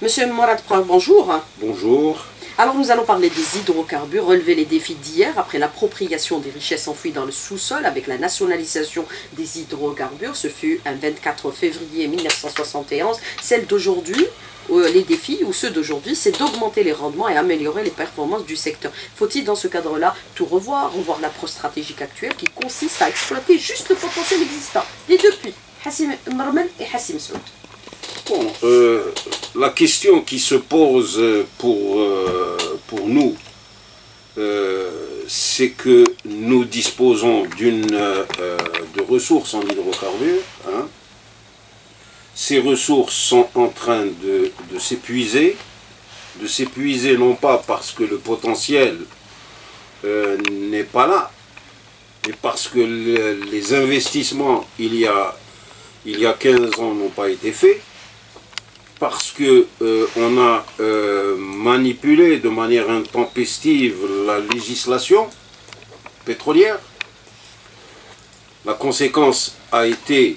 Monsieur Mourad Preuve, bonjour. Bonjour. Alors nous allons parler des hydrocarbures, relever les défis d'hier après l'appropriation des richesses enfouies dans le sous-sol avec la nationalisation des hydrocarbures. Ce fut un 24 février 1971. Celle d'aujourd'hui, les défis, ou ceux d'aujourd'hui, c'est d'augmenter les rendements et améliorer les performances du secteur. Faut-il dans ce cadre-là tout revoir l'approche stratégique actuelle qui consiste à exploiter juste le potentiel existant? Les deux puits, Hassim Mermel et Hassim Soud. Bon, la question qui se pose pour nous, c'est que nous disposons de ressources en hydrocarbures. Hein. Ces ressources sont en train de s'épuiser non pas parce que le potentiel n'est pas là, mais parce que les investissements il y a 15 ans n'ont pas été faits, parce que on a manipulé de manière intempestive la législation pétrolière. La conséquence a été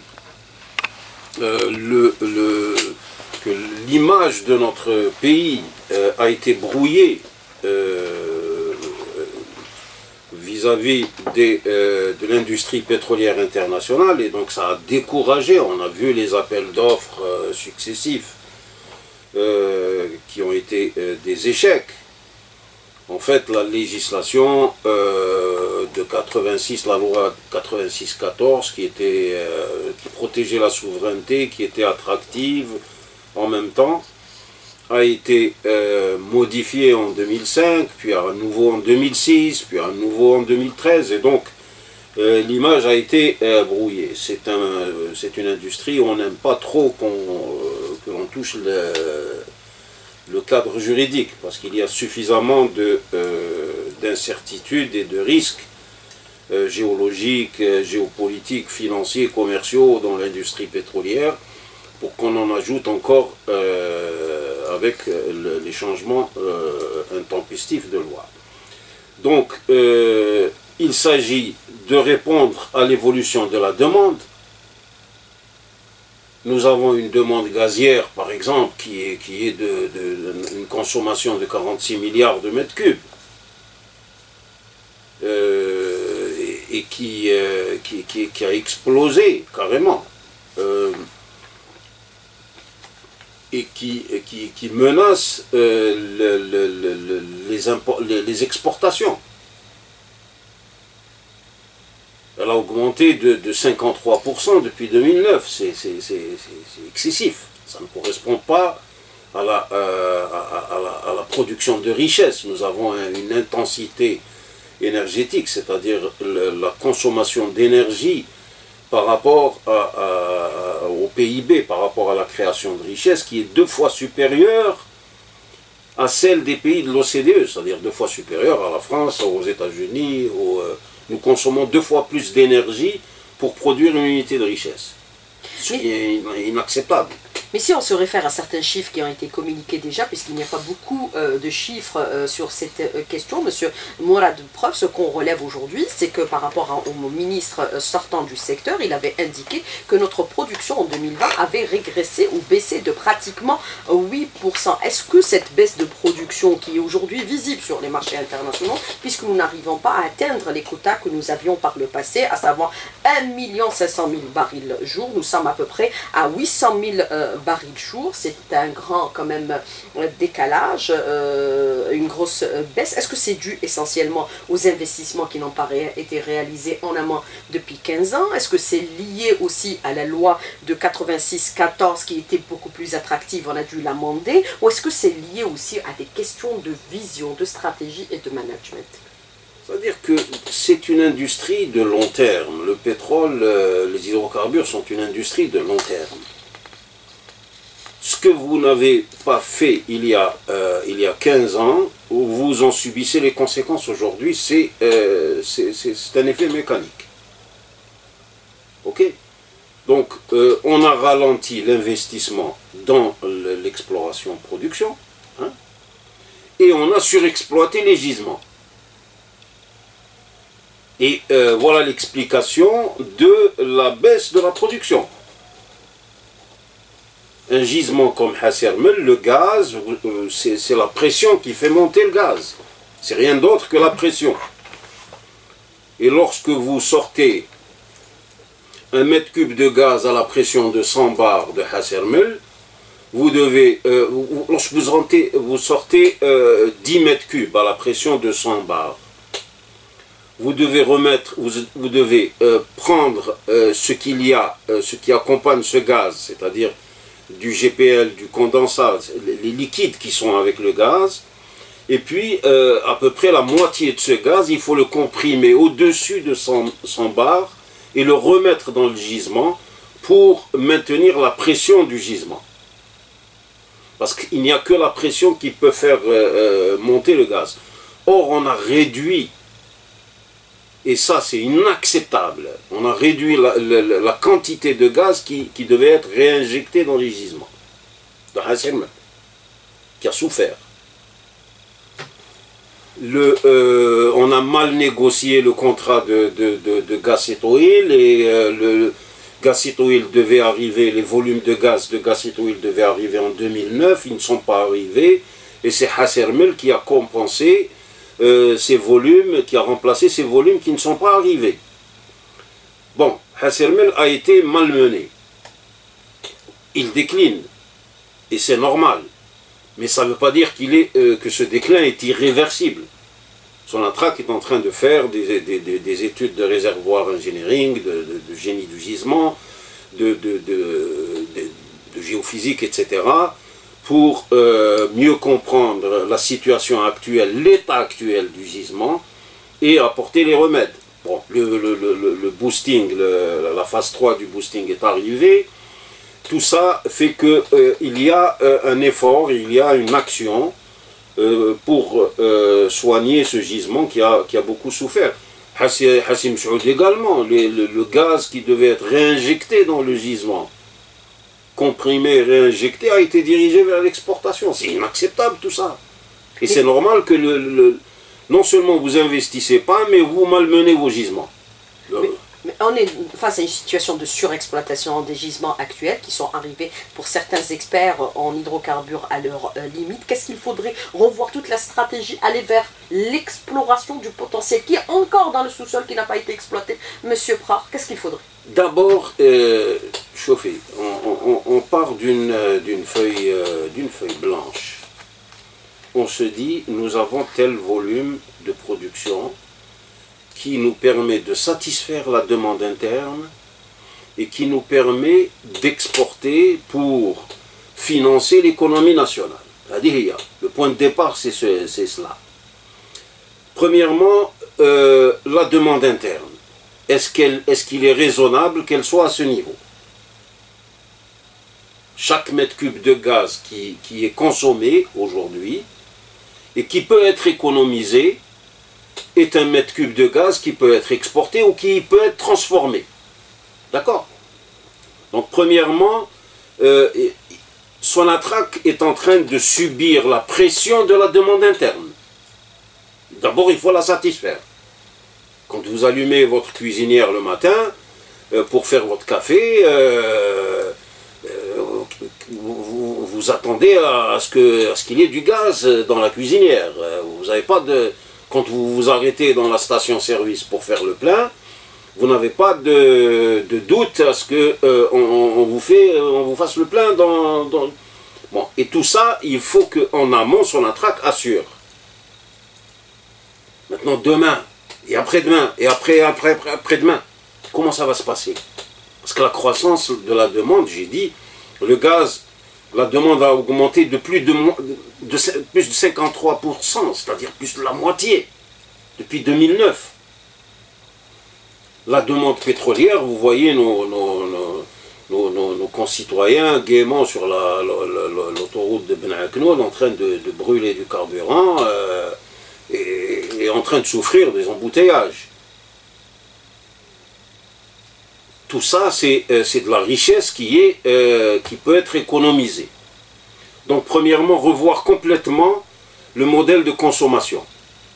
que l'image de notre pays a été brouillée vis-à-vis de l'industrie pétrolière internationale, et donc ça a découragé. On a vu les appels d'offres successifs qui ont été des échecs. En fait, la législation de 86, la loi 86-14, qui protégeait la souveraineté, qui était attractive en même temps, a été modifiée en 2005, puis à nouveau en 2006, puis à nouveau en 2013, et donc l'image a été brouillée. C'est une industrie où on n'aime pas trop que l'on touche le cadre juridique, parce qu'il y a suffisamment d'incertitudes et de risques géologiques, géopolitiques, financiers, commerciaux dans l'industrie pétrolière, pour qu'on en ajoute encore avec les changements intempestifs de loi. Donc, il s'agit de répondre à l'évolution de la demande. Nous avons une demande gazière, par exemple, qui est d'une consommation de 46 milliards de mètres cubes, et qui a explosé carrément, et qui menace les exportations. Elle a augmenté de 53% depuis 2009, c'est excessif. Ça ne correspond pas à la production de richesse. Nous avons une intensité énergétique, c'est-à-dire la consommation d'énergie par rapport au PIB, par rapport à la création de richesse, qui est 2 fois supérieure à celle des pays de l'OCDE, c'est-à-dire 2 fois supérieure à la France, aux États-Unis. Nous consommons 2 fois plus d'énergie pour produire une unité de richesse, ce qui est inacceptable. Mais si on se réfère à certains chiffres qui ont été communiqués déjà, puisqu'il n'y a pas beaucoup de chiffres sur cette question, Monsieur Mourad Preuve, ce qu'on relève aujourd'hui, c'est que par rapport au ministre sortant du secteur, il avait indiqué que notre production en 2020 avait régressé ou baissé de pratiquement 8%. Est-ce que cette baisse de production qui est aujourd'hui visible sur les marchés internationaux, puisque nous n'arrivons pas à atteindre les quotas que nous avions par le passé, à savoir 1 500 000 barils jour, nous sommes à peu près à 800 000 barils jour, c'est un grand quand même décalage, une grosse baisse. Est-ce que c'est dû essentiellement aux investissements qui n'ont pas été réalisés en amont depuis 15 ans? Est-ce que c'est lié aussi à la loi de 86-14 qui était beaucoup plus attractive, on a dû l'amender? Ou est-ce que c'est lié aussi à des questions de vision, de stratégie et de management? C'est-à-dire que c'est une industrie de long terme. Le pétrole, les hydrocarbures sont une industrie de long terme. Ce que vous n'avez pas fait il y a 15 ans, vous en subissez les conséquences aujourd'hui, c'est un effet mécanique. Ok? Donc, on a ralenti l'investissement dans l'exploration-production, hein, et on a surexploité les gisements. Et voilà l'explication de la baisse de la production. un gisement comme Hassermel, le gaz, c'est la pression qui fait monter le gaz. C'est rien d'autre que la pression. Et lorsque vous sortez un mètre cube de gaz à la pression de 100 bars de Hassermel, vous devez, lorsque vous sortez 10 mètres cubes à la pression de 100 bars, vous devez prendre ce qui accompagne ce gaz, c'est-à-dire du GPL, du condensat, les liquides qui sont avec le gaz, et puis à peu près la moitié de ce gaz, il faut le comprimer au-dessus de 100 bars et le remettre dans le gisement pour maintenir la pression du gisement. Parce qu'il n'y a que la pression qui peut faire monter le gaz. Or, on a réduit, et ça c'est inacceptable, on a réduit la quantité de gaz qui devait être réinjectée dans les gisements. De Hassermel, qui a souffert. On a mal négocié le contrat de Gazetoil et le Gazetoil devait arriver, les volumes de Gazetoil devaient arriver en 2009, ils ne sont pas arrivés et c'est Hassermel qui a compensé ces volumes, qui a remplacé ces volumes qui ne sont pas arrivés. Bon, Hassermel a été malmené, il décline et c'est normal. Mais ça ne veut pas dire que ce déclin est irréversible. Sonatrach est en train de faire des études de réservoir engineering, de génie du gisement, de géophysique, etc., pour mieux comprendre la situation actuelle, l'état actuel du gisement, et apporter les remèdes. Bon, le boosting, la phase 3 du boosting est arrivée. Tout ça fait qu'il y a un effort, il y a une action pour soigner ce gisement qui a beaucoup souffert. Hassim Saoud également, le gaz qui devait être réinjecté dans le gisement, comprimé, réinjecté, a été dirigé vers l'exportation. C'est inacceptable tout ça. Et c'est normal que non seulement vous investissez pas, mais vous malmenez vos gisements. Mais on est face à une situation de surexploitation des gisements actuels qui sont arrivés pour certains experts en hydrocarbures à leur limite. Qu'est-ce qu'il faudrait revoir toute la stratégie, aller vers l'exploration du potentiel qui est encore dans le sous-sol, qui n'a pas été exploité. Monsieur Prar, qu'est-ce qu'il faudrait? D'abord, chauffez, on part d'une feuille blanche. On se dit, nous avons tel volume de production qui nous permet de satisfaire la demande interne et qui nous permet d'exporter pour financer l'économie nationale. C'est-à-dire, le point de départ, c'est cela. Premièrement, la demande interne. Est-ce qu'il est raisonnable qu'elle soit à ce niveau? Chaque mètre cube de gaz qui est consommé aujourd'hui et qui peut être économisé est un mètre cube de gaz qui peut être exporté ou qui peut être transformé. D'accord? Donc premièrement, Sonatrach est en train de subir la pression de la demande interne. D'abord, il faut la satisfaire. Quand vous allumez votre cuisinière le matin pour faire votre café, vous attendez à ce qu'il y ait du gaz dans la cuisinière. Vous n'avez pas de... Quand vous vous arrêtez dans la station-service pour faire le plein, vous n'avez pas de doute à ce qu'on vous fasse le plein dans... Bon, et tout ça, il faut qu'en amont, Sonatrach assure. Maintenant, demain, et après-demain, et après-demain, comment ça va se passer? Parce que la croissance de la demande, j'ai dit, le gaz, la demande a augmenté de plus de 53%, c'est-à-dire plus de la moitié, depuis 2009. La demande pétrolière, vous voyez nos concitoyens gaiement sur l'autoroute de Ben Aknoun en train de brûler du carburant et en train de souffrir des embouteillages. Tout ça, c'est de la richesse qui peut être économisée. Donc, premièrement, revoir complètement le modèle de consommation.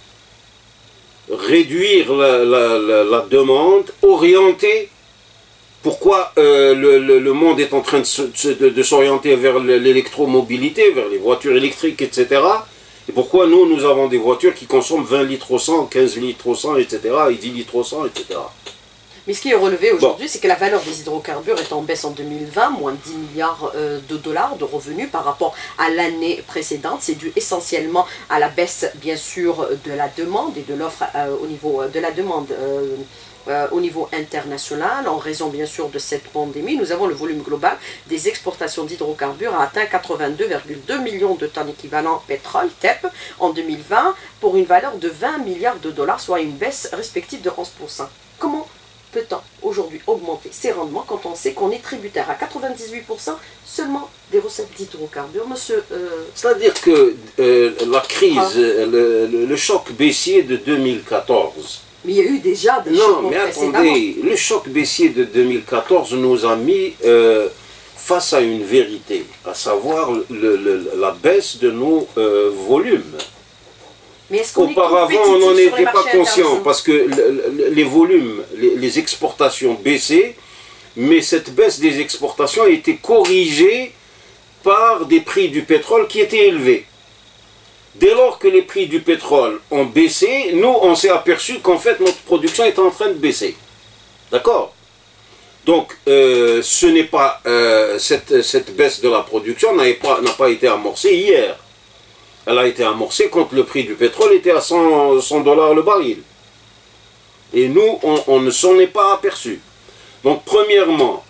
Réduire la demande, orienter Pourquoi le monde est en train de s'orienter vers l'électromobilité, vers les voitures électriques, etc. Et pourquoi nous avons des voitures qui consomment 20 litres au 100, 15 litres au 100, etc. et 10 litres au 100, etc. Mais ce qui est relevé aujourd'hui, c'est que la valeur des hydrocarbures est en baisse en 2020, moins de 10 milliards de dollars de revenus par rapport à l'année précédente. C'est dû essentiellement à la baisse, bien sûr, de la demande et de l'offre au niveau de la demande au niveau international, en raison bien sûr de cette pandémie. Nous avons le volume global des exportations d'hydrocarbures a atteint 82,2 millions de tonnes équivalent pétrole, TEP, en 2020, pour une valeur de 20 milliards de dollars, soit une baisse respective de 11%. Comment peut-on aujourd'hui augmenter ses rendements quand on sait qu'on est tributaire à 98% seulement des recettes d'hydrocarbures, monsieur C'est-à-dire que la crise, le choc baissier de 2014... Mais il y a eu déjà des chocs Non, mais attendez, le choc baissier de 2014 nous a mis face à une vérité, à savoir la baisse de nos volumes. Mais auparavant, on n'en était pas conscient parce que les volumes, les exportations baissaient, mais cette baisse des exportations a été corrigée par des prix du pétrole qui étaient élevés. Dès lors que les prix du pétrole ont baissé, nous, on s'est aperçu qu'en fait, notre production est en train de baisser. D'accord? Donc, ce n'est pas cette baisse de la production n'a pas été amorcée hier. Elle a été amorcée quand le prix du pétrole était à 100 $ le baril. Et nous, on ne s'en est pas aperçu. Donc, premièrement,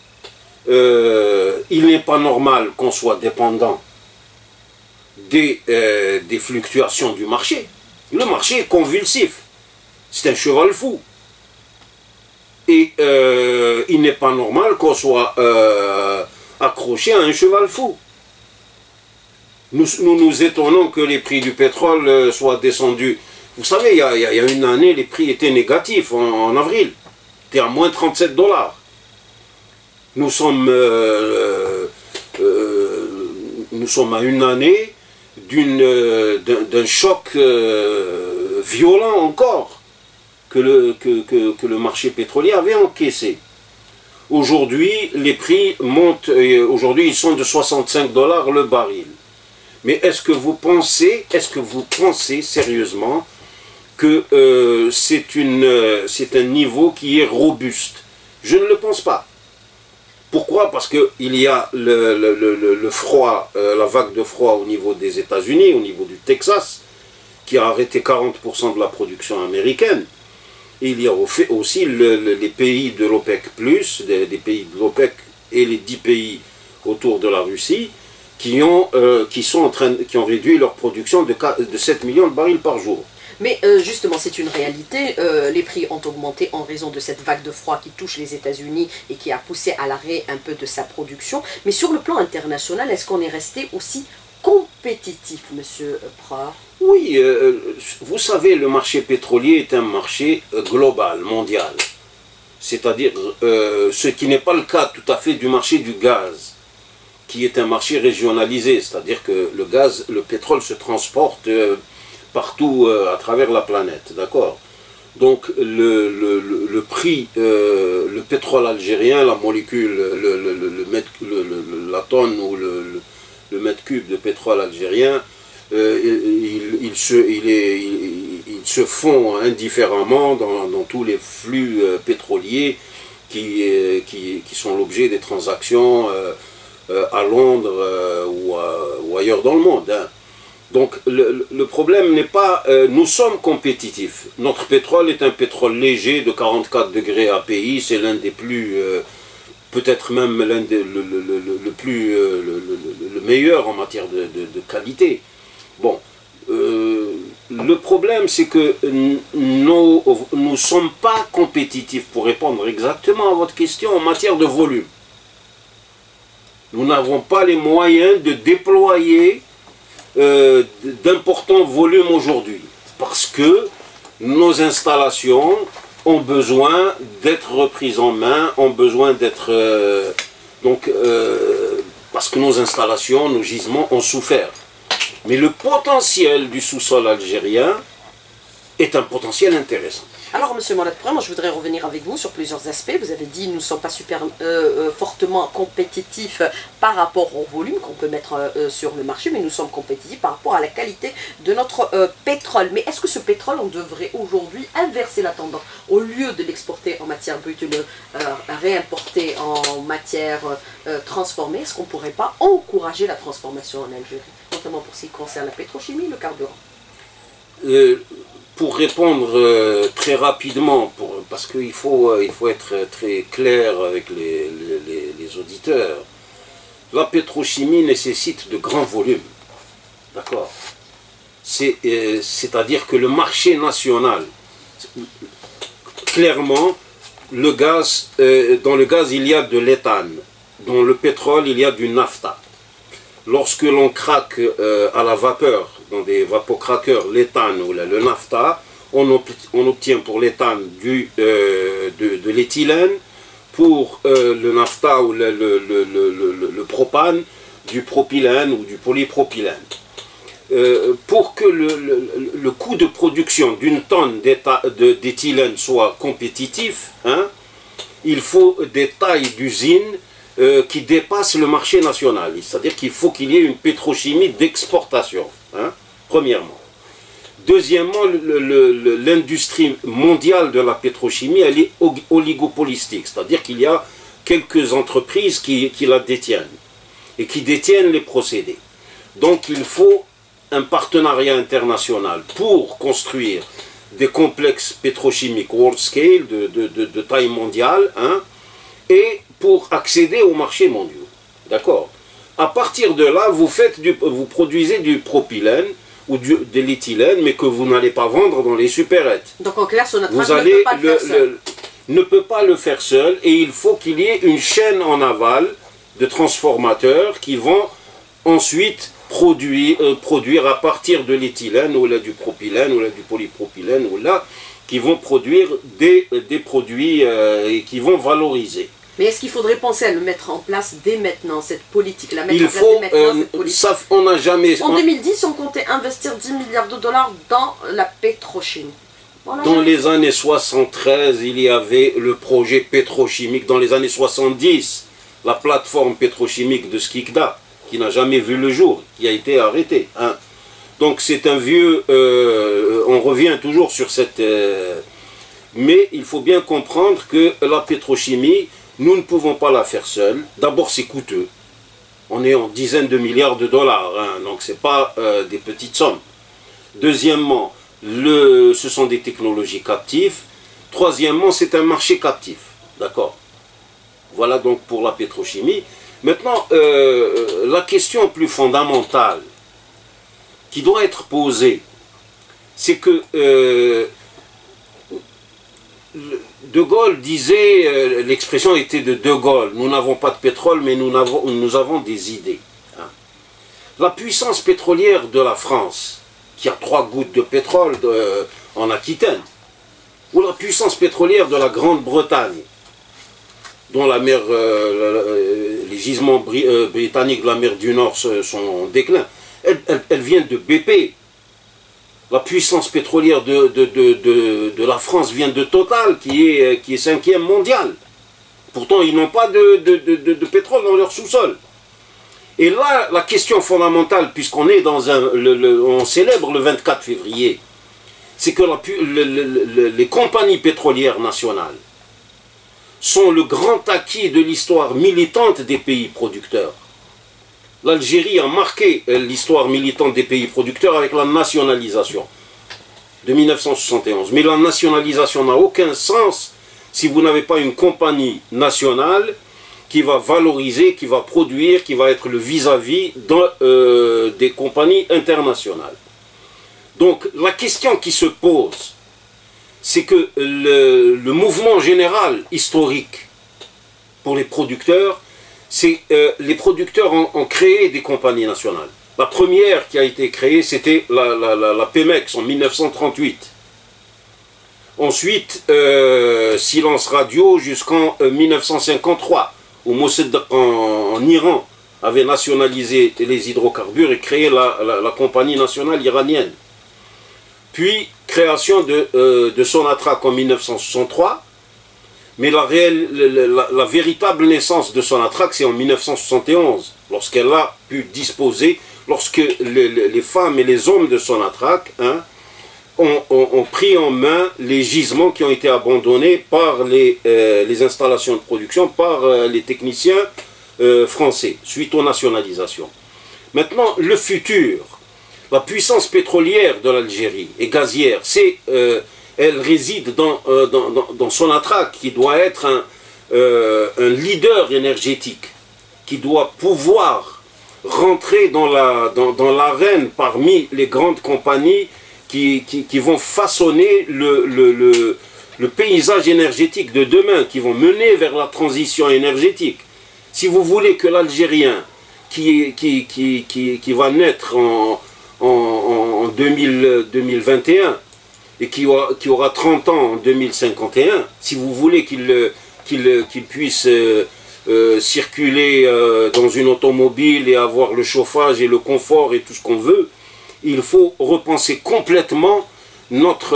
il n'est pas normal qu'on soit dépendant des fluctuations du marché. Le marché est convulsif. C'est un cheval fou. Et il n'est pas normal qu'on soit accroché à un cheval fou. Nous nous étonnons que les prix du pétrole soient descendus. Vous savez, il y a une année, les prix étaient négatifs en avril. C'était à moins 37 $. Nous sommes à une année d'un choc violent encore que le marché pétrolier avait encaissé. Aujourd'hui, les prix montent, aujourd'hui ils sont de 65 $ le baril. Mais est-ce que vous pensez sérieusement que c'est un niveau qui est robuste? Je ne le pense pas. Pourquoi? Parce qu'il y a le froid, la vague de froid au niveau des États-Unis, au niveau du Texas, qui a arrêté 40% de la production américaine. Et il y a aussi les pays de l'OPEC+, des pays de l'OPEC et les 10 pays autour de la Russie, qui ont réduit leur production de 7 millions de barils par jour. Mais justement, c'est une réalité. Les prix ont augmenté en raison de cette vague de froid qui touche les États-Unis et qui a poussé à l'arrêt un peu de sa production. Mais sur le plan international, est-ce qu'on est resté aussi compétitif, monsieur Preur? Oui, vous savez, le marché pétrolier est un marché global, mondial. C'est-à-dire, ce qui n'est pas le cas tout à fait du marché du gaz, qui est un marché régionalisé. C'est-à-dire que le pétrole se transporte partout à travers la planète, d'accord? Donc le prix, le pétrole algérien, la molécule, la tonne ou le mètre cube de pétrole algérien, il se fond indifféremment dans tous les flux pétroliers qui sont l'objet des transactions à Londres ou ailleurs dans le monde, hein. Donc le problème n'est pas... nous sommes compétitifs. Notre pétrole est un pétrole léger de 44 degrés API. C'est l'un des plus... peut-être même l'un des le meilleur en matière de qualité. Bon, le problème c'est que nous ne sommes pas compétitifs, pour répondre exactement à votre question, en matière de volume. Nous n'avons pas les moyens de déployer d'importants volumes aujourd'hui, parce que nos installations ont besoin d'être reprises en main, ont besoin d'être... parce que nos installations, nos gisements ont souffert. Mais le potentiel du sous-sol algérien est un potentiel intéressant. Alors, M. Mourad Prem, moi je voudrais revenir avec vous sur plusieurs aspects. Vous avez dit nous ne sommes pas super fortement compétitifs par rapport au volume qu'on peut mettre sur le marché, mais nous sommes compétitifs par rapport à la qualité de notre pétrole. Mais est-ce que ce pétrole, on devrait aujourd'hui inverser la tendance? Au lieu de l'exporter en matière brute, le réimporter en matière transformée, est-ce qu'on ne pourrait pas encourager la transformation en Algérie, notamment pour ce qui concerne la pétrochimie et le carburant? Pour répondre très rapidement, parce qu'il faut être très clair avec les auditeurs, la pétrochimie nécessite de grands volumes. D'accord? C'est-à-dire que le marché national, clairement, le gaz, dans le gaz il y a de l'éthane, dans le pétrole il y a du naphtha. Lorsque l'on craque à la vapeur, dans des vapocraqueurs, l'éthane ou le naphtha, on obtient pour l'éthane de l'éthylène, pour le naphtha ou le propane, du propylène ou du polypropylène. Pour que le coût de production d'une tonne d'éthylène soit compétitif, hein, il faut des tailles d'usines qui dépassent le marché national. C'est-à-dire qu'il faut qu'il y ait une pétrochimie d'exportation, hein, premièrement. Deuxièmement, l'industrie mondiale de la pétrochimie, elle est oligopolistique, c'est-à-dire qu'il y a quelques entreprises qui la détiennent et qui détiennent les procédés. Donc il faut un partenariat international pour construire des complexes pétrochimiques world scale de taille mondiale, hein, et pour accéder aux marchés mondiaux. D'accord? À partir de là, vous produisez du propylène ou de l'éthylène, mais que vous n'allez pas vendre dans les supérettes. Donc en clair, ce ne peut pas le faire seul, et il faut qu'il y ait une chaîne en aval de transformateurs qui vont ensuite produire à partir de l'éthylène, ou là du propylène, ou là du polypropylène, ou là, qui vont produire des produits et qui vont valoriser. Mais est-ce qu'il faudrait penser à le mettre en place dès maintenant, cette politique, la mettre il en place faut, dès maintenant, cette politique. Ça, on n'a jamais... En 2010, on comptait investir 10 milliards de dollars dans la pétrochimie. Dans les années 73, il y avait le projet pétrochimique. Dans les années 70, la plateforme pétrochimique de Skikda, qui n'a jamais vu le jour, qui a été arrêtée. Hein. Donc c'est un vieux... on revient toujours sur cette... mais il faut bien comprendre que la pétrochimie, nous ne pouvons pas la faire seule. D'abord, c'est coûteux. On est en dizaines de milliards de dollars, hein, donc ce n'est pas des petites sommes. Deuxièmement, ce sont des technologies captives. Troisièmement, c'est un marché captif. D'accord? Voilà donc pour la pétrochimie. Maintenant, la question plus fondamentale qui doit être posée, c'est que De Gaulle disait, l'expression était de De Gaulle, nous n'avons pas de pétrole, mais nous avons des idées. Hein. La puissance pétrolière de la France, qui a 3 gouttes de pétrole en Aquitaine, ou la puissance pétrolière de la Grande-Bretagne, dont la mer, les gisements britanniques de la mer du Nord sont en déclin, elle vient de BP. La puissance pétrolière de la France vient de Total, qui est 5e mondial. Pourtant, ils n'ont pas de pétrole dans leur sous-sol. Et là, la question fondamentale, puisqu'on est dans on célèbre le 24 février, c'est que les compagnies pétrolières nationales sont le grand acquis de l'histoire militante des pays producteurs. L'Algérie a marqué l'histoire militante des pays producteurs avec la nationalisation de 1971. Mais la nationalisation n'a aucun sens si vous n'avez pas une compagnie nationale qui va valoriser, qui va produire, qui va être le vis-à-vis des compagnies internationales. Donc la question qui se pose, c'est que le mouvement général historique pour les producteurs, c'est les producteurs ont créé des compagnies nationales. La première qui a été créée, c'était la Pemex en 1938. Ensuite, Silence Radio jusqu'en 1953, où Mossadegh en Iran avait nationalisé les hydrocarbures et créé la compagnie nationale iranienne. puis création de Sonatrach en 1963, mais la véritable naissance de Sonatrach, c'est en 1971, lorsqu'elle a pu disposer, lorsque les femmes et les hommes de Sonatrach ont pris en main les gisements qui ont été abandonnés par les installations de production, par les techniciens français, suite aux nationalisations. Maintenant, le futur, la puissance pétrolière de l'Algérie et gazière, elle réside dans Sonatrach, qui doit être un leader énergétique, qui doit pouvoir rentrer dans l'arène parmi les grandes compagnies qui vont façonner le paysage énergétique de demain, qui vont mener vers la transition énergétique. Si vous voulez que l'Algérien qui va naître en 2021 et qui aura 30 ans en 2051, si vous voulez qu'il puisse circuler dans une automobile et avoir le chauffage et le confort et tout ce qu'on veut, il faut repenser complètement notre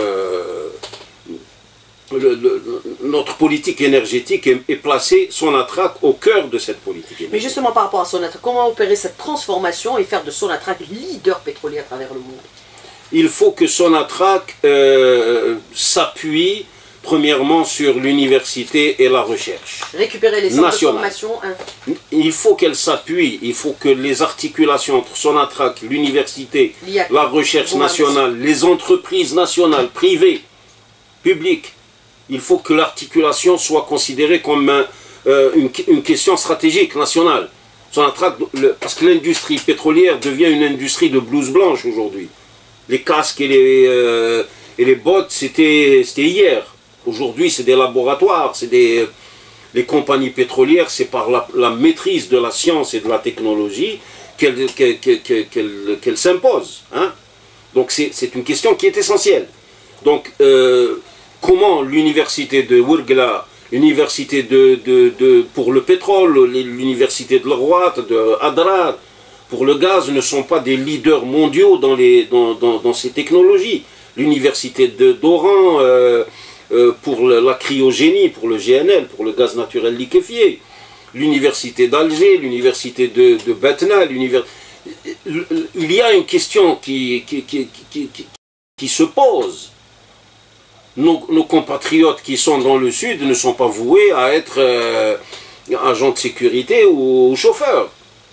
politique énergétique et placer Sonatrach au cœur de cette politique énergétique. Mais justement par rapport à Sonatrach, comment opérer cette transformation et faire de Sonatrach leader pétrolier à travers le monde? Il faut que Sonatrach s'appuie premièrement sur l'université et la recherche. Récupérer les centres de formation. Il faut qu'elle s'appuie, il faut que les articulations entre Sonatrach, l'université, la recherche nationale, les entreprises nationales, privées, publiques, il faut que l'articulation soit considérée comme une question stratégique nationale. Sonatrach, parce que l'industrie pétrolière devient une industrie de blouse blanche aujourd'hui. Les casques et les bottes, c'était hier. Aujourd'hui, c'est des laboratoires, les compagnies pétrolières, c'est par la maîtrise de la science et de la technologie qu'elles s'imposent. Donc c'est une question qui est essentielle. Donc comment l'université de Ouargla, l'université pour le pétrole, l'université de Lerouat, de Hadrar, pour le gaz, ne sont pas des leaders mondiaux dans ces technologies. L'université d'Oran, pour la cryogénie, pour le GNL, pour le gaz naturel liquéfié, l'université d'Alger, l'université de Batna, il y a une question qui se pose. Nos compatriotes qui sont dans le sud ne sont pas voués à être agents de sécurité ou chauffeurs.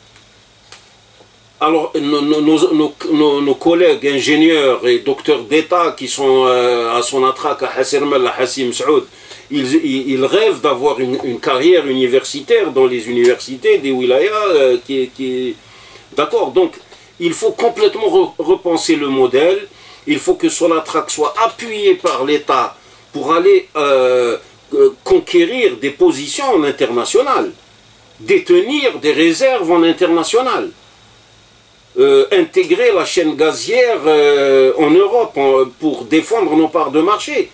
Alors, nos collègues ingénieurs et docteurs d'État qui sont à Sonatrach, à Hassermel, à Hassim Saoud, ils rêvent d'avoir une carrière universitaire dans les universités des wilayas. D'accord, donc il faut complètement repenser le modèle. Il faut que Sonatrach soit appuyé par l'État pour aller conquérir des positions en international, détenir des réserves en international. Intégrer la chaîne gazière en Europe pour défendre nos parts de marché,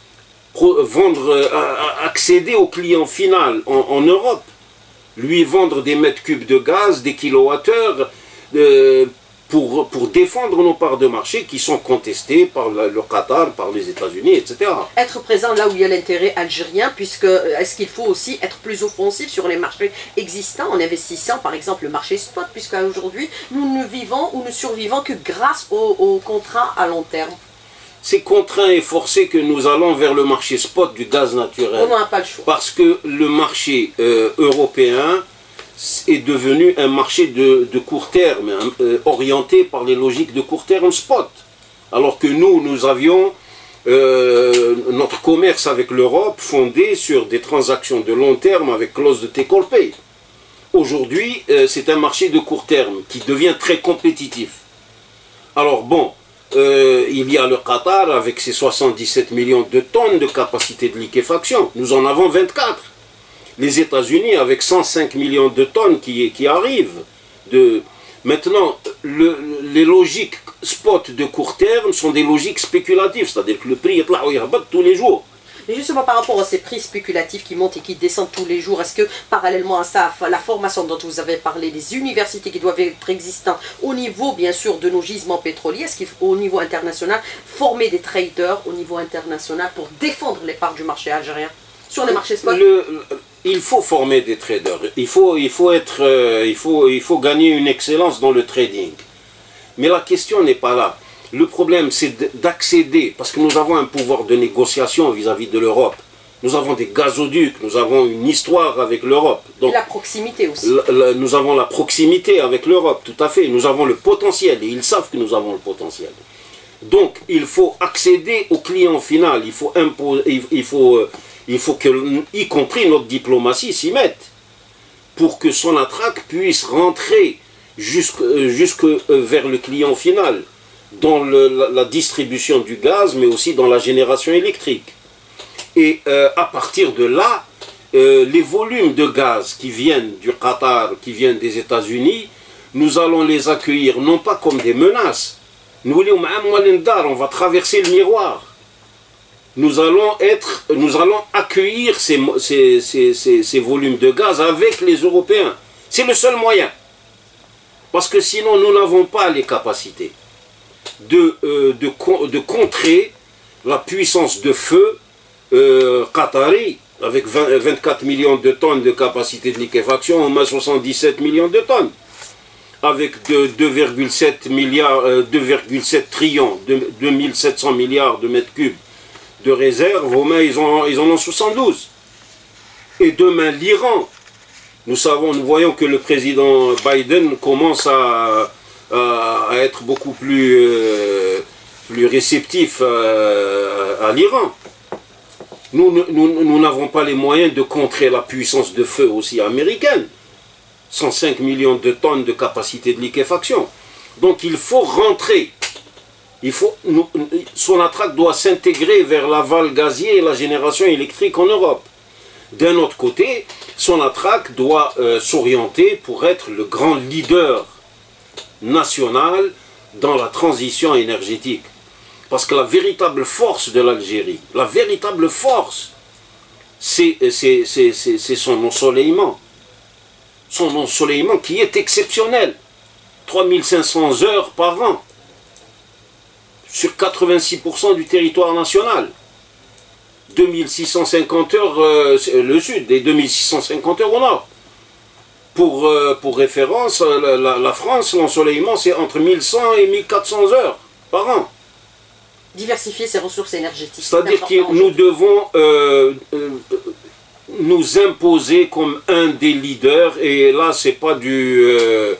accéder au client final en Europe, lui vendre des mètres cubes de gaz, des kilowattheures, pour défendre nos parts de marché qui sont contestées par le Qatar, par les États-Unis, etc. Être présent là où il y a l'intérêt algérien, puisque est-ce qu'il faut aussi être plus offensif sur les marchés existants en investissant par exemple le marché spot, puisque aujourd'hui nous ne vivons ou ne survivons que grâce aux contrats à long terme. C'est contraint et forcé que nous allons vers le marché spot du gaz naturel. On n'a pas le choix. Parce que le marché européen est devenu un marché de court terme, orienté par les logiques de court terme spot. Alors que nous avions notre commerce avec l'Europe fondé sur des transactions de long terme avec clause de take or pay. Aujourd'hui, c'est un marché de court terme qui devient très compétitif. Alors bon, il y a le Qatar avec ses 77 millions de tonnes de capacité de liquéfaction. Nous en avons 24. Les États-Unis avec 105 millions de tonnes qui arrivent. Maintenant, les logiques spot de court terme sont des logiques spéculatives, c'est-à-dire que le prix est là où il rabat tous les jours. Et justement, par rapport à ces prix spéculatifs qui montent et qui descendent tous les jours, est-ce que parallèlement à ça, la formation dont vous avez parlé, les universités qui doivent être existantes au niveau, bien sûr, de nos gisements pétroliers, est-ce qu'il faut, au niveau international, former des traders au niveau international pour défendre les parts du marché algérien sur les marchés spot? Il faut former des traders. Il faut gagner une excellence dans le trading. Mais la question n'est pas là. Le problème, c'est d'accéder, parce que nous avons un pouvoir de négociation vis-à-vis de l'Europe. Nous avons des gazoducs, nous avons une histoire avec l'Europe. Et la proximité aussi. Nous avons la proximité avec l'Europe, tout à fait. Nous avons le potentiel, et ils savent que nous avons le potentiel. Donc, il faut accéder au client final. Il faut que, y compris notre diplomatie, s'y mette. Pour que Sonatrach puisse rentrer jusque vers le client final. Dans la distribution du gaz, mais aussi dans la génération électrique. Et à partir de là, les volumes de gaz qui viennent du Qatar, qui viennent des États-Unis, nous allons les accueillir non pas comme des menaces. Nous, on va traverser le miroir. Nous allons accueillir ces volumes de gaz avec les Européens. C'est le seul moyen. Parce que sinon, nous n'avons pas les capacités de contrer la puissance de feu qatari, avec 24 millions de tonnes de capacité de liquéfaction, on a 77 millions de tonnes, avec 2,7 trillions, 2700 milliards de mètres cubes de réserve, ils en ont 72. Et demain, l'Iran, nous voyons que le président Biden commence à être beaucoup plus réceptif à l'Iran. Nous n'avons pas les moyens de contrer la puissance de feu aussi américaine. 105 millions de tonnes de capacité de liquéfaction. Donc il faut rentrer. Sonatrach doit s'intégrer vers l'aval gazier et la génération électrique en Europe. D'un autre côté, Sonatrach doit s'orienter pour être le grand leader national dans la transition énergétique. Parce que la véritable force de l'Algérie, la véritable force, c'est son ensoleillement. Son ensoleillement qui est exceptionnel. 3500 heures par an. Sur 86% du territoire national. 2650 heures le sud et 2650 heures au nord. Pour référence, la France, l'ensoleillement, c'est entre 1100 et 1400 heures par an. Diversifier ses ressources énergétiques. C'est-à-dire que nous devons nous imposer comme un des leaders, et là, c'est pas je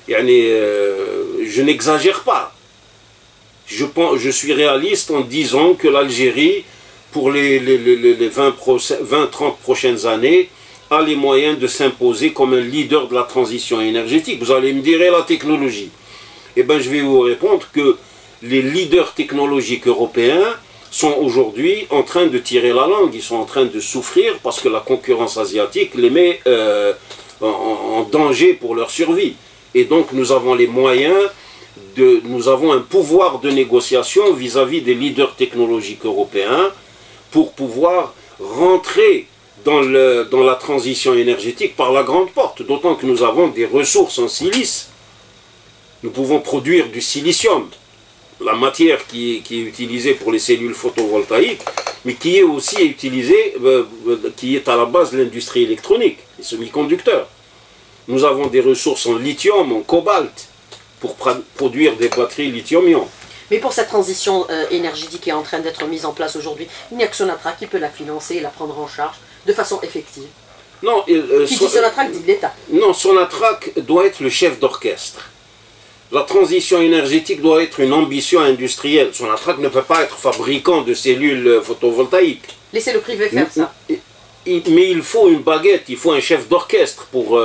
n'exagère pas. Je suis réaliste en disant que l'Algérie, pour les 20-30 prochaines années, a les moyens de s'imposer comme un leader de la transition énergétique. Vous allez me dire, et la technologie? Eh bien, je vais vous répondre que les leaders technologiques européens sont aujourd'hui en train de tirer la langue. Ils sont en train de souffrir parce que la concurrence asiatique les met en danger pour leur survie. Et donc, nous avons les moyens, nous avons un pouvoir de négociation vis-à-vis des leaders technologiques européens pour pouvoir rentrer dans la transition énergétique par la grande porte, d'autant que nous avons des ressources en silice. Nous pouvons produire du silicium, la matière qui est utilisée pour les cellules photovoltaïques, mais qui est aussi utilisée, qui est à la base de l'industrie électronique, les semi-conducteurs. Nous avons des ressources en lithium, en cobalt, pour produire des batteries lithium-ion. Mais pour cette transition énergétique qui est en train d'être mise en place aujourd'hui, il n'y a que Sonatrach qui peut la financer et la prendre en charge de façon effective. Non, qui dit Sonatrach dit l'État. Non, Sonatrach doit être le chef d'orchestre. La transition énergétique doit être une ambition industrielle. Sonatrach ne peut pas être fabricant de cellules photovoltaïques. Laissez le privé faire ça. Mais il faut une baguette, il faut un chef d'orchestre pour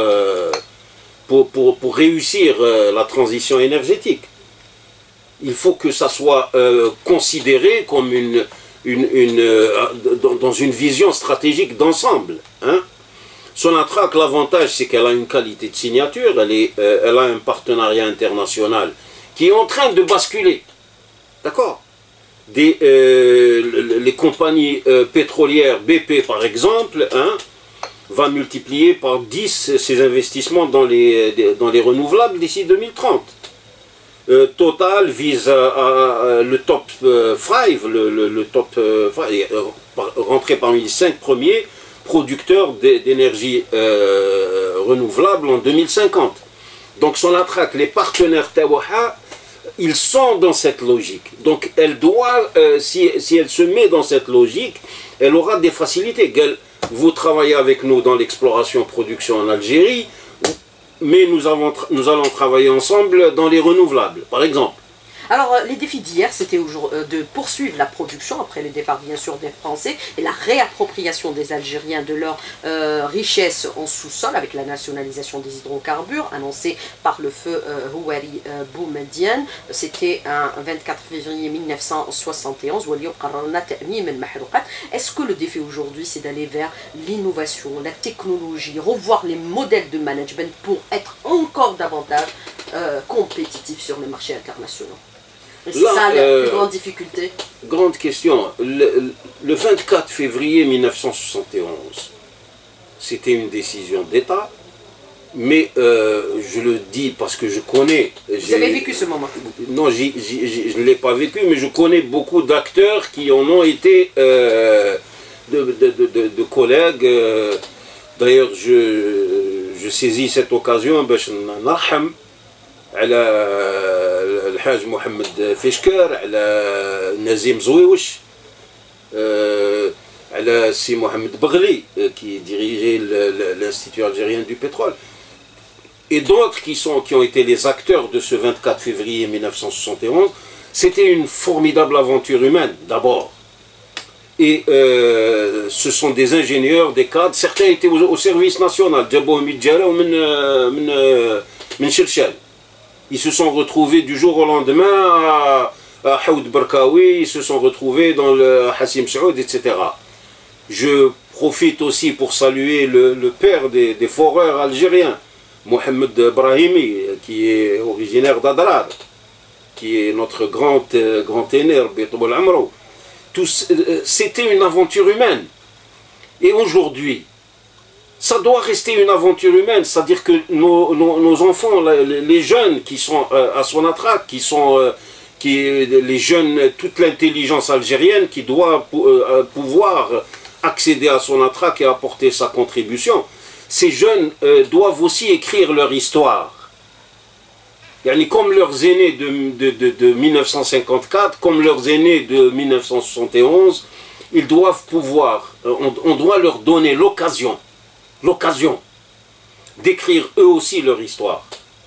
réussir la transition énergétique. Il faut que ça soit considéré comme dans une vision stratégique d'ensemble. Hein? Sonatrach, l'avantage, c'est qu'elle a une qualité de signature, elle a un partenariat international qui est en train de basculer. D'accord? les compagnies pétrolières, BP par exemple, hein, va multiplier par 10 ses investissements dans les renouvelables d'ici 2030. Total vise le top 5, le top 5, rentrer parmi les 5 premiers producteurs d'énergie renouvelable en 2050. Donc Sonatrach, les partenaires Tawaha, ils sont dans cette logique. Donc elle doit, si elle se met dans cette logique, elle aura des facilités. Vous travaillez avec nous dans l'exploration-production en Algérie, mais nous allons travailler ensemble dans les renouvelables, par exemple. Alors, les défis d'hier, c'était de poursuivre la production, après le départ bien sûr des Français, et la réappropriation des Algériens de leurs richesses en sous-sol, avec la nationalisation des hydrocarbures, annoncée par le feu Houari Boumediene. C'était un 24 février 1971. Est-ce que le défi aujourd'hui, c'est d'aller vers l'innovation, la technologie, revoir les modèles de management pour être encore davantage compétitif sur les marchés internationaux? C'est ça la plus grande difficulté. Grande question. Le 24 février 1971, c'était une décision d'État, mais je le dis parce que je connais... Vous avez vécu ce moment? Non, je ne l'ai pas vécu, mais je connais beaucoup d'acteurs qui en ont été de collègues. D'ailleurs, je saisis cette occasion باش نرحم على الحاج محمد فيشكر، على نزيم زويوش، على سي محمد بغلي qui dirigeait l'Institut algérien du pétrole, et d'autres qui ont été les acteurs de ce 24 février 1971. C'était une formidable aventure humaine d'abord. Et ce sont des ingénieurs, des cadres, certains étaient au service national, ils se sont retrouvés du jour au lendemain à Haoud Barkawi, ils se sont retrouvés dans le Hassim Saoud, etc. Je profite aussi pour saluer le père des foreurs algériens, Mohamed Brahimi, qui est originaire d'Adrar, qui est notre grand aîné, Betoubol Amrou. C'était une aventure humaine. Et aujourd'hui, ça doit rester une aventure humaine, c'est-à-dire que nos enfants, les jeunes qui sont à Sonatrach, les jeunes, toute l'intelligence algérienne qui doit pouvoir accéder à Sonatrach et apporter sa contribution, ces jeunes doivent aussi écrire leur histoire. Comme leurs aînés de 1954, comme leurs aînés de 1971, ils doivent pouvoir, on doit leur donner l'occasion d'écrire eux aussi leur histoire,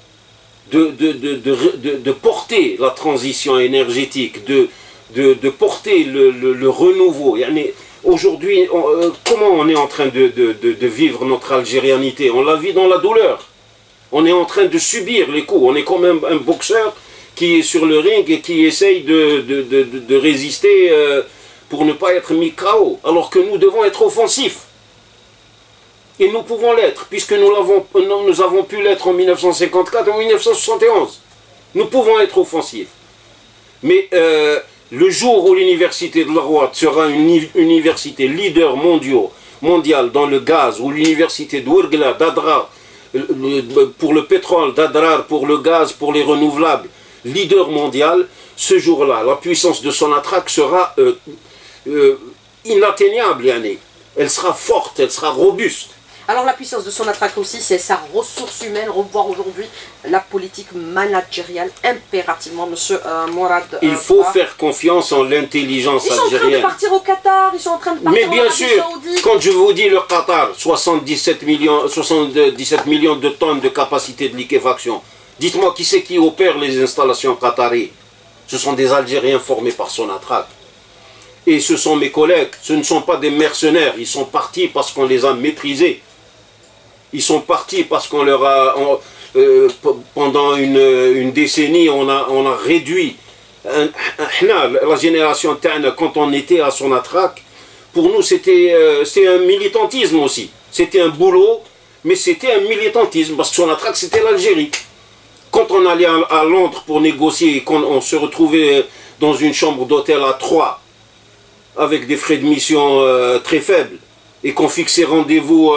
de porter la transition énergétique, de porter le renouveau. Aujourd'hui, comment on est en train de vivre notre algérianité? On la vit dans la douleur. On est en train de subir les coups. On est comme un boxeur qui est sur le ring et qui essaye de résister pour ne pas être mis KO. Alors que nous devons être offensifs. Et nous pouvons l'être, puisque nous avons pu l'être en 1954 et en 1971. Nous pouvons être offensifs. Mais le jour où l'université de la Roite sera une université leader mondiale dans le gaz, ou l'université d'Ouergla, d'Adrar, pour le pétrole, d'Adrar, pour le gaz, pour les renouvelables, leader mondial, ce jour-là, la puissance de Sonatrach sera inatteignable. Elle sera forte, elle sera robuste. Alors la puissance de Sonatrach aussi, c'est sa ressource humaine, revoir aujourd'hui la politique managériale impérativement, monsieur Mourad. Il faut faire confiance en l'intelligence algérienne. Ils sont en train de partir au Qatar, ils sont en train de partir Mais bien sûr, quand je vous dis le Qatar, 77 millions de tonnes de capacité de liquéfaction, dites-moi qui c'est qui opère les installations qataries? Ce sont des Algériens formés par Sonatrach. Et ce sont mes collègues, ce ne sont pas des mercenaires, ils sont partis parce qu'on les a méprisés. Ils sont partis parce qu'on leur a, pendant une décennie, on a réduit. La génération Tana, quand on était à Sonatrach, pour nous c'était un militantisme aussi. C'était un boulot, mais c'était un militantisme, parce que Sonatrach c'était l'Algérie. Quand on allait à Londres pour négocier et qu'on se retrouvait dans une chambre d'hôtel à 3, avec des frais de mission très faibles, et qu'on fixait rendez-vous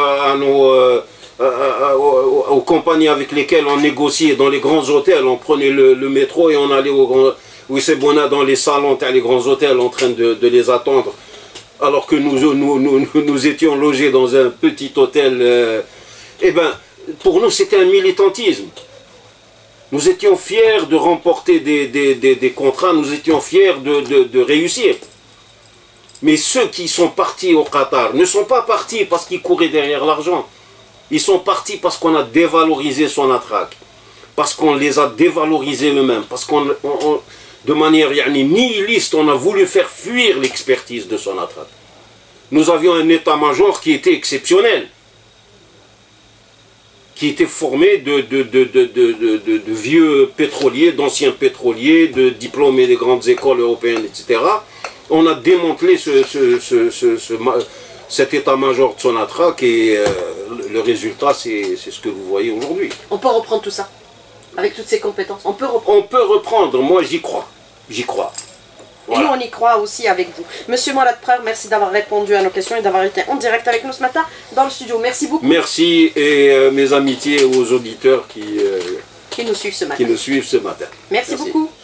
aux compagnies avec lesquelles on négociait dans les grands hôtels, on prenait le métro et on allait dans les salons, les grands hôtels en train de les attendre, alors que nous étions logés dans un petit hôtel. Eh bien, pour nous c'était un militantisme. Nous étions fiers de remporter des contrats, nous étions fiers de réussir. Mais ceux qui sont partis au Qatar ne sont pas partis parce qu'ils couraient derrière l'argent. Ils sont partis parce qu'on a dévalorisé Sonatrach, parce qu'on les a dévalorisés eux-mêmes, parce qu'on, de manière nihiliste, on a voulu faire fuir l'expertise de Sonatrach. Nous avions un état-major qui était exceptionnel, qui était formé de vieux pétroliers, d'anciens pétroliers, de diplômés des grandes écoles européennes, etc. On a démantelé cet état-major de Sonatrach et le résultat, c'est ce que vous voyez aujourd'hui. On peut reprendre tout ça, avec toutes ces compétences. On peut reprendre. On peut reprendre, moi j'y crois. J'y crois. Voilà. Et nous, on y croit aussi avec vous. Monsieur Mourad Preuve, merci d'avoir répondu à nos questions et d'avoir été en direct avec nous ce matin dans le studio. Merci beaucoup. Merci et mes amitiés aux auditeurs qui nous suivent ce matin. Qui nous suivent ce matin. Merci beaucoup.